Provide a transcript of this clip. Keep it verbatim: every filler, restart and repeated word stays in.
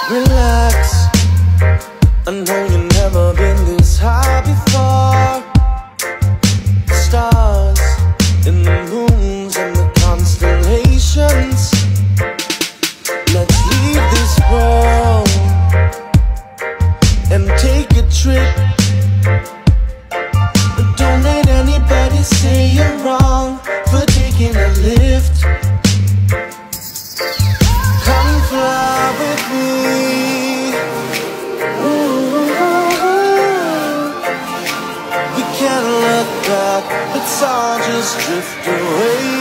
Relax, I know you've never been this high before. The stars and the moons and the constellations. Let's leave this world and take a trip. But don't let anybody say you're wrong for taking a lift. Come fly with me. Ooh. We can't look back, let's all just drift away.